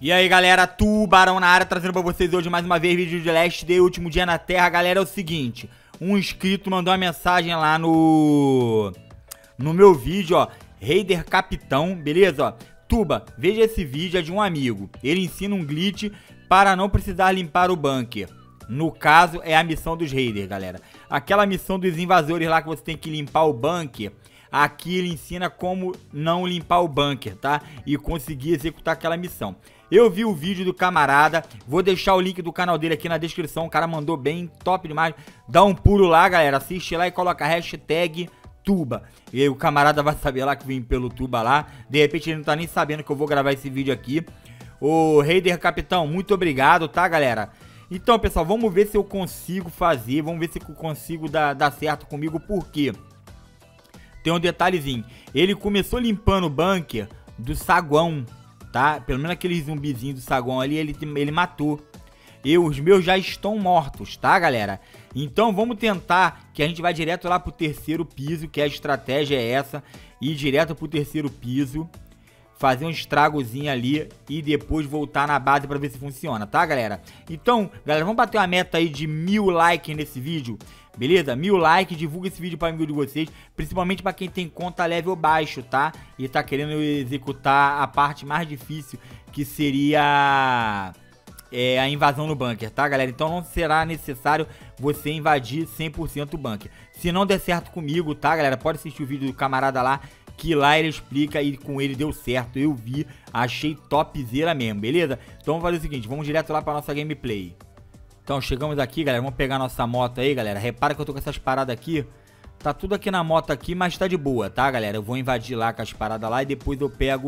E aí galera, Tubarão na área, trazendo pra vocês hoje mais uma vez vídeo de Last Day, último dia na Terra. Galera, é o seguinte, um inscrito mandou uma mensagem lá no meu vídeo, ó, Raider Capitão, beleza, ó. Tuba, veja esse vídeo, é de um amigo, ele ensina um glitch para não precisar limpar o bunker. No caso, é a missão dos Raiders, galera. Aquela missão dos invasores lá que você tem que limpar o bunker. Aqui ele ensina como não limpar o bunker, tá? E conseguir executar aquela missão. Eu vi o vídeo do camarada, vou deixar o link do canal dele aqui na descrição. O cara mandou bem, top demais. Dá um pulo lá, galera, assiste lá e coloca hashtag Tuba. E aí o camarada vai saber lá que vem pelo Tuba lá. De repente ele não tá nem sabendo que eu vou gravar esse vídeo aqui. Ô Raider Capitão, muito obrigado, tá, galera? Então, pessoal, vamos ver se eu consigo fazer. Vamos ver se eu consigo dar certo comigo. Por quê? Tem um detalhezinho. Ele começou limpando o bunker do saguão, tá? Pelo menos aquele zumbizinho do saguão ali, ele matou. Os meus já estão mortos, tá, galera? Então, vamos tentar que a gente vai direto lá pro terceiro piso, que a estratégia é essa. Ir direto pro terceiro piso. Fazer um estragozinho ali e depois voltar na base pra ver se funciona, tá, galera? Então, galera, vamos bater uma meta aí de 1000 likes nesse vídeo, beleza? 1000 likes, divulga esse vídeo pra amigo de vocês, principalmente pra quem tem conta level baixo, tá? E tá querendo executar a parte mais difícil, que seria a invasão no bunker, tá, galera? Então não será necessário você invadir 100% o bunker. Se não der certo comigo, tá, galera? Pode assistir o vídeo do camarada lá, que lá ele explica e com ele deu certo. Eu vi, achei topzera mesmo, beleza? Então vamos fazer o seguinte, vamos direto lá pra nossa gameplay. Então chegamos aqui, galera, vamos pegar nossa moto aí, galera. Repara que eu tô com essas paradas aqui. Tá tudo aqui na moto aqui, mas tá de boa, tá, galera? Eu vou invadir lá com as paradas lá e depois eu pego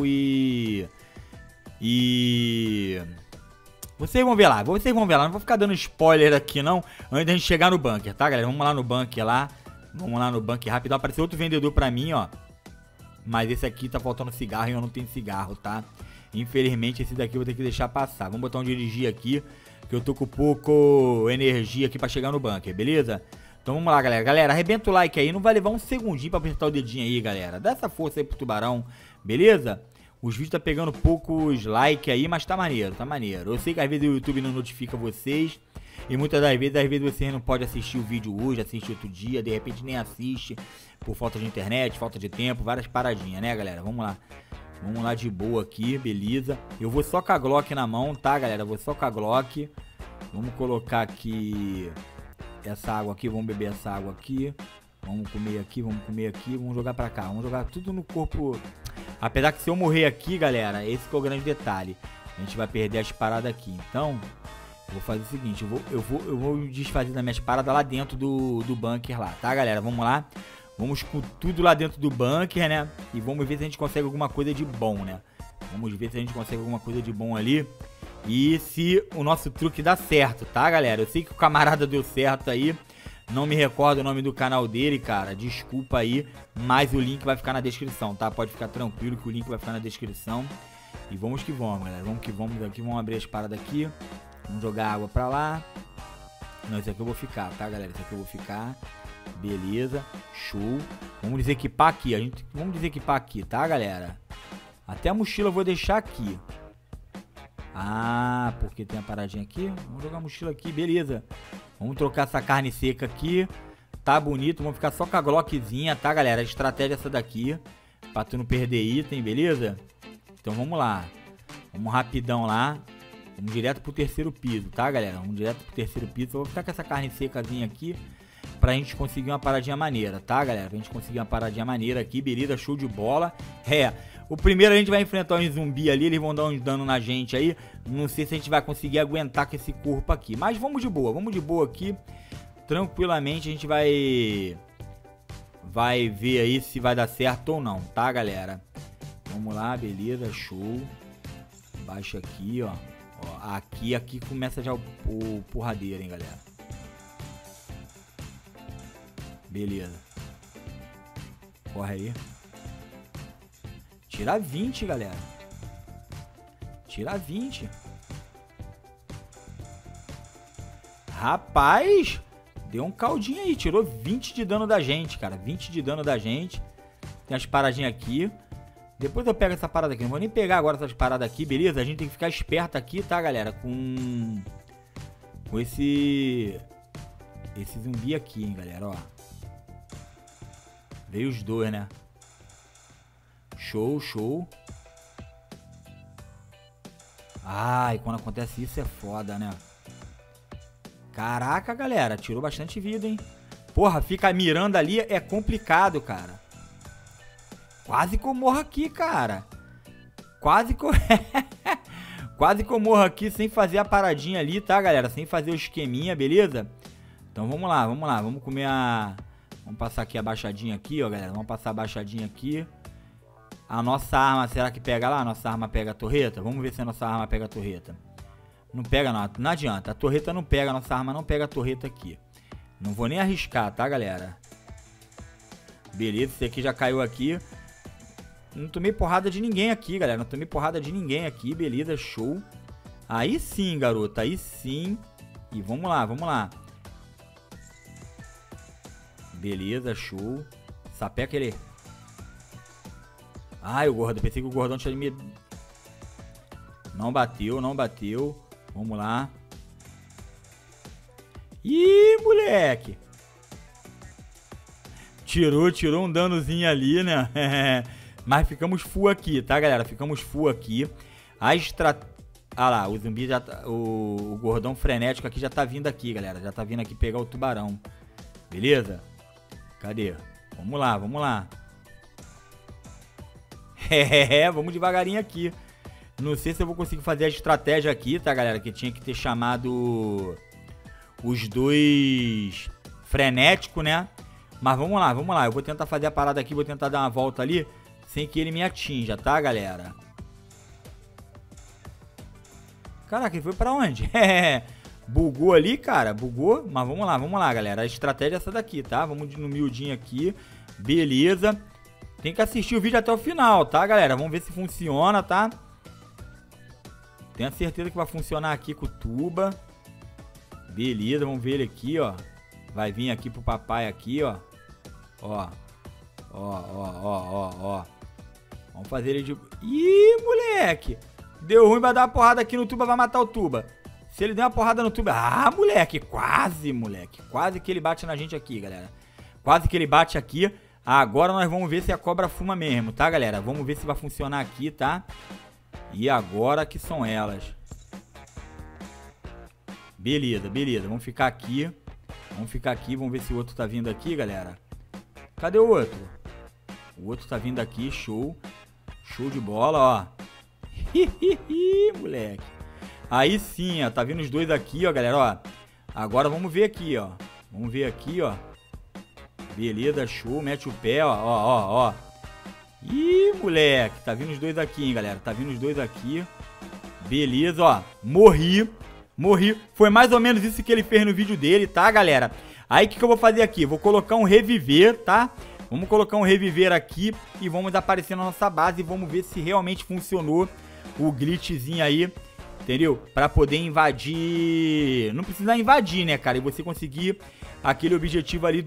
Vocês vão ver lá, não vou ficar dando spoiler aqui não, antes da gente chegar no bunker, tá, galera? Vamos lá no bunker lá. Vamos lá no bunker rapidão, apareceu outro vendedor pra mim, ó. Mas esse aqui tá faltando cigarro e eu não tenho cigarro, tá? Infelizmente esse daqui eu vou ter que deixar passar. Vamos botar um dirigir aqui, que eu tô com pouco energia aqui pra chegar no bunker, beleza? Então vamos lá, galera. Galera, arrebenta o like aí. Não vai levar um segundinho pra apertar o dedinho aí, galera. Dá essa força aí pro Tubarão, beleza? Os vídeos tá pegando poucos likes aí, mas tá maneiro, tá maneiro. Eu sei que às vezes o YouTube não notifica vocês. E muitas das vezes vocês não podem assistir o vídeo hoje, assistir outro dia, de repente nem assiste por falta de internet, falta de tempo, várias paradinhas, né, galera? Vamos lá. Vamos lá de boa aqui, beleza. Eu vou só com a Glock na mão, tá, galera? Eu vou só com a Glock. Vamos colocar aqui essa água aqui, vamos beber essa água aqui. Vamos comer aqui, vamos jogar pra cá. Vamos jogar tudo no corpo. Apesar que se eu morrer aqui, galera, esse que é o grande detalhe. A gente vai perder as paradas aqui, então... Vou fazer o seguinte, eu vou desfazer das minhas paradas lá dentro do bunker lá, tá, galera? Vamos lá. Vamos com tudo lá dentro do bunker, né? E vamos ver se a gente consegue alguma coisa de bom, né? Vamos ver se a gente consegue alguma coisa de bom ali. E se o nosso truque dá certo, tá, galera? Eu sei que o camarada deu certo aí. Não me recordo o nome do canal dele, cara. Desculpa aí. Mas o link vai ficar na descrição, tá? Pode ficar tranquilo que o link vai ficar na descrição. E vamos que vamos, galera. Vamos que vamos aqui. Vamos abrir as paradas aqui. Vamos jogar água pra lá. Não, esse aqui eu vou ficar, tá, galera? Esse aqui eu vou ficar. Beleza. Show. Vamos desequipar aqui. Vamos desequipar aqui, tá, galera? Até a mochila eu vou deixar aqui. Ah, porque tem a paradinha aqui. Vamos jogar a mochila aqui, beleza. Vamos trocar essa carne seca aqui. Tá bonito. Vamos ficar só com a Glockzinha, tá, galera? A estratégia é essa daqui. Pra tu não perder item, beleza? Então vamos lá. Vamos rapidão lá. Vamos direto pro terceiro piso, tá, galera? Vamos direto pro terceiro piso. Eu vou ficar com essa carne secazinha aqui pra gente conseguir uma paradinha maneira, tá, galera? Pra gente conseguir uma paradinha maneira aqui, beleza? Show de bola. O primeiro a gente vai enfrentar um zumbi ali, eles vão dar uns dano na gente aí. Não sei se a gente vai conseguir aguentar com esse corpo aqui. Mas vamos de boa aqui. Tranquilamente a gente vai ver aí se vai dar certo ou não, tá, galera? Vamos lá, beleza, show. Baixa aqui, ó. Ó, aqui começa já o porradeiro, hein, galera. Beleza. Corre aí. Tira 20, galera. Tira 20. Rapaz, deu um caldinho aí. Tirou 20 de dano da gente, cara. 20 de dano da gente. Tem as paradinhas aqui. Depois eu pego essa parada aqui. Não vou nem pegar agora essas paradas aqui, beleza? A gente tem que ficar esperto aqui, tá, galera? Com esse zumbi aqui, hein, galera, ó. Veio os dois, né? Show, show. Ai, quando acontece isso é foda, né? Caraca, galera, tirou bastante vida, hein? Porra, ficar mirando ali é complicado, cara. Quase que eu morro aqui, cara. Quase que eu... Quase que eu morro aqui sem fazer a paradinha ali, tá, galera? Sem fazer o esqueminha, beleza? Então vamos lá, vamos lá. Vamos comer a... Vamos passar aqui a baixadinha aqui, ó, galera. Vamos passar a baixadinha aqui. A nossa arma, será que pega lá? A nossa arma pega a torreta? Vamos ver se a nossa arma pega a torreta. Não pega não, não adianta. A torreta não pega, a nossa arma não pega a torreta aqui. Não vou nem arriscar, tá, galera? Beleza, esse aqui já caiu aqui. Não tomei porrada de ninguém aqui, galera. Não tomei porrada de ninguém aqui, beleza, show. Aí sim, garoto, aí sim. E vamos lá, vamos lá. Beleza, show. Sapeca ele. Ai, o gordão, pensei que o gordão tinha me... Não bateu, não bateu. Vamos lá. Ih, moleque. Tirou um danozinho ali, né? Mas ficamos full aqui, tá, galera? Ficamos full aqui. A estratégia... Ah lá, o zumbi já tá... O gordão frenético aqui já tá vindo aqui, galera. Já tá vindo aqui pegar o tubarão. Beleza? Cadê? Vamos lá, vamos lá. Vamos devagarinho aqui. Não sei se eu vou conseguir fazer a estratégia aqui, tá, galera? Que tinha que ter chamado os dois frenéticos, né? Mas vamos lá, vamos lá. Eu vou tentar fazer a parada aqui, vou tentar dar uma volta ali sem que ele me atinja, tá, galera? Caraca, ele foi pra onde? Bugou ali, cara, bugou. Mas vamos lá, galera. A estratégia é essa daqui, tá? Vamos no miudinho aqui. Beleza. Tem que assistir o vídeo até o final, tá, galera? Vamos ver se funciona, tá? Tenho certeza que vai funcionar aqui com o tuba. Beleza, vamos ver ele aqui, ó. Vai vir aqui pro papai aqui, ó. Ó. Ó. Vamos fazer ele de... Ih, moleque! Deu ruim, vai dar uma porrada aqui no tuba, vai matar o tuba. Se ele der uma porrada no tuba... Ah, moleque, quase, moleque. Quase que ele bate na gente aqui, galera. Quase que ele bate aqui. Agora nós vamos ver se a cobra fuma mesmo, tá, galera? Vamos ver se vai funcionar aqui, tá? E agora que são elas. Beleza, beleza. Vamos ficar aqui. Vamos ficar aqui. Vamos ver se o outro tá vindo aqui, galera. Cadê o outro? O outro tá vindo aqui. Show. Show de bola, ó. Moleque. Aí sim, ó. Tá vindo os dois aqui, ó, galera, ó. Agora vamos ver aqui, ó. Vamos ver aqui, ó. Beleza, show. Mete o pé, ó. Ih, moleque. Tá vindo os dois aqui, hein, galera. Tá vindo os dois aqui. Beleza, ó. Morri. Foi mais ou menos isso que ele fez no vídeo dele, tá, galera? Aí, o que eu vou fazer aqui? Vou colocar um reviver, tá? Vamos colocar um reviver aqui e vamos aparecer na nossa base e vamos ver se realmente funcionou o glitchzinho aí, entendeu? Pra poder invadir... Não precisa invadir, né, cara? E você conseguir aquele objetivo ali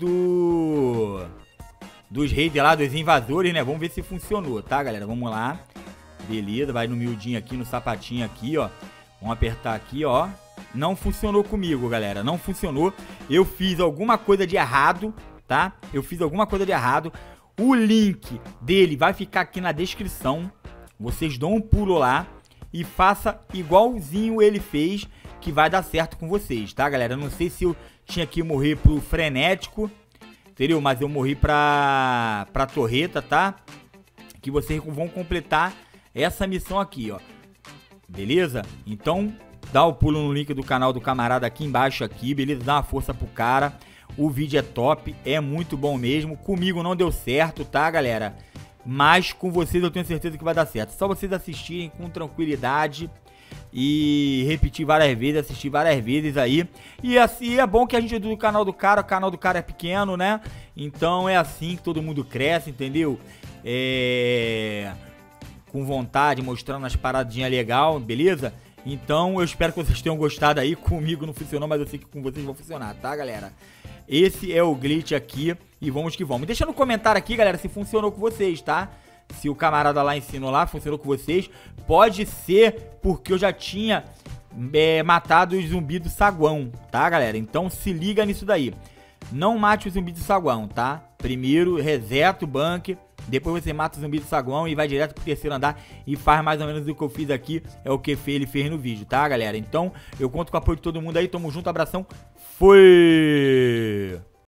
dos raiders lá, dos invasores, né? Vamos ver se funcionou, tá, galera? Vamos lá. Beleza, vai no miudinho aqui, no sapatinho aqui, ó. Vamos apertar aqui, ó. Não funcionou comigo, galera. Não funcionou. Eu fiz alguma coisa de errado, tá? Eu fiz alguma coisa de errado. O link dele vai ficar aqui na descrição. Vocês dão um pulo lá e faça igualzinho ele fez, que vai dar certo com vocês, tá, galera? Eu não sei se eu tinha que morrer pro frenético, entendeu? Mas eu morri pra torreta, tá? Que vocês vão completar essa missão aqui, ó. Beleza? Então, dá o pulo no link do canal do camarada aqui embaixo aqui, beleza? Dá uma força pro cara. O vídeo é top, é muito bom mesmo. Comigo não deu certo, tá, galera? Mas com vocês eu tenho certeza que vai dar certo. Só vocês assistirem com tranquilidade e repetir várias vezes, assistir várias vezes aí. E assim, é bom que a gente do canal do cara, o canal do cara é pequeno, né? Então é assim que todo mundo cresce, entendeu? Com vontade, mostrando as paradinhas legal, beleza? Então eu espero que vocês tenham gostado aí. Comigo não funcionou, mas eu sei que com vocês vai funcionar, tá, galera? Esse é o glitch aqui e vamos que vamos. Deixa no comentário aqui, galera, se funcionou com vocês, tá? Se o camarada lá ensinou lá, funcionou com vocês, pode ser porque eu já tinha matado os zumbis do saguão, tá, galera? Então se liga nisso daí. Não mate o zumbi do saguão, tá? Primeiro reseta o bunker, depois você mata o zumbi do saguão e vai direto pro terceiro andar e faz mais ou menos o que eu fiz aqui, é o que ele fez no vídeo, tá, galera? Então eu conto com o apoio de todo mundo aí, tamo junto, abração, fui!